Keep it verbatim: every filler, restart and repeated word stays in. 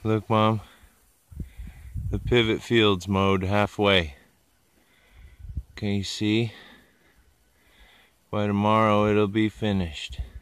Look, Mom. The pivot field's mowed halfway. Can you see? By tomorrow it'll be finished.